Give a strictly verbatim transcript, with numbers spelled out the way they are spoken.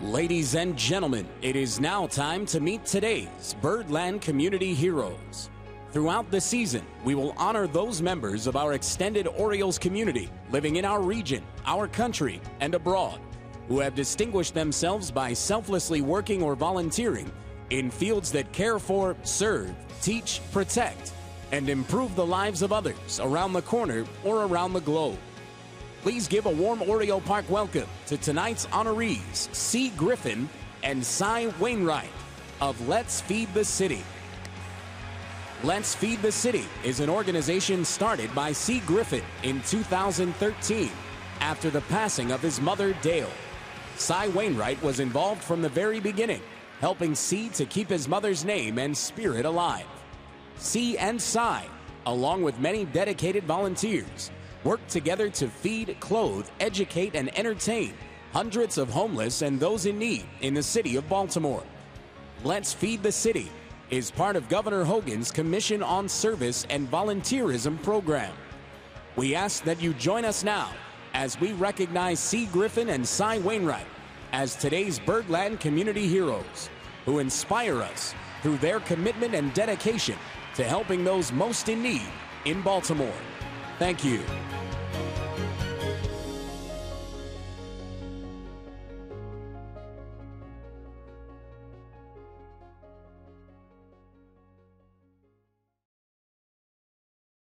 Ladies and gentlemen, it is now time to meet today's Birdland Community Heroes. Throughout the season, we will honor those members of our extended Orioles community living in our region, our country, and abroad, who have distinguished themselves by selflessly working or volunteering in fields that care for, serve, teach, protect, and improve the lives of others around the corner or around the globe. Please give a warm Oriole Park welcome to tonight's honorees, C. Griffin and Cy Wainwright of Let's Feed the City. Let's Feed the City is an organization started by C. Griffin in two thousand thirteen after the passing of his mother, Dale. Cy Wainwright was involved from the very beginning, helping C. to keep his mother's name and spirit alive. C. and Cy, along with many dedicated volunteers, work together to feed, clothe, educate, and entertain hundreds of homeless and those in need in the city of Baltimore. Let's Feed the City is part of Governor Hogan's Commission on Service and Volunteerism program. We ask that you join us now as we recognize C. Griffin and Cy Wainwright as today's Birdland Community Heroes, who inspire us through their commitment and dedication to helping those most in need in Baltimore. Thank you.